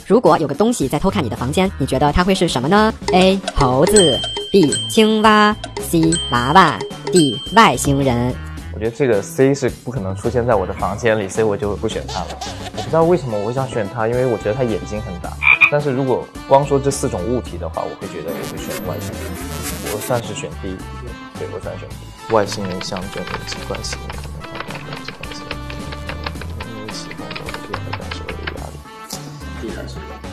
如果有个东西在偷看你的房间，你觉得它会是什么呢 ？A. 猴子 B. 青蛙 C. 娃娃 D. 外星人。 我觉得这个 C 是不可能出现在我的房间里，所以我就不选它了。我不知道为什么我会想选它，因为我觉得它眼睛很大。但是如果光说这4种物体的话，我会觉得我会选外星人。我算是选 D， 对，我算是选 D。外星人象征人际关系，可能发展人际关系，因为启动我的变得感受的压力。 D 还是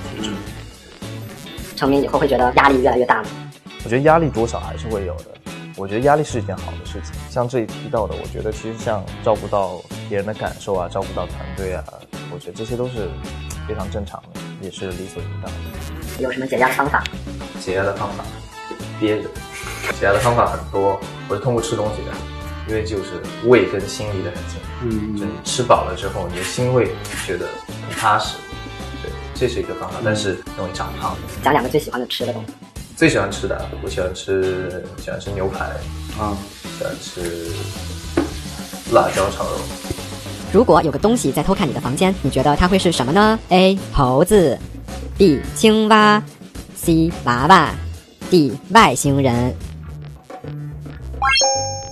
成名以后会觉得压力越来越大吗？ 我觉得压力多少还是会有的。我觉得压力是一件好的事情，像这里提到的，我觉得其实像照顾到别人的感受啊，照顾到团队啊，我觉得这些都是非常正常的，也是理所应当的。 有什么解压的方法？ 解压的方法，憋着。解压的方法很多，我是通过吃东西的，因为就是胃跟心离得很近。就你吃饱了之后，你的心会觉得很踏实。对，这是一个方法，但是容易长胖。 讲2个最喜欢的吃的东西。 最喜欢吃的，我喜欢吃牛排，喜欢吃辣椒炒肉。 如果有个东西在偷看你的房间，你觉得它会是什么呢 ？A. 猴子 B. 青蛙 C. 娃娃 D. 外星人。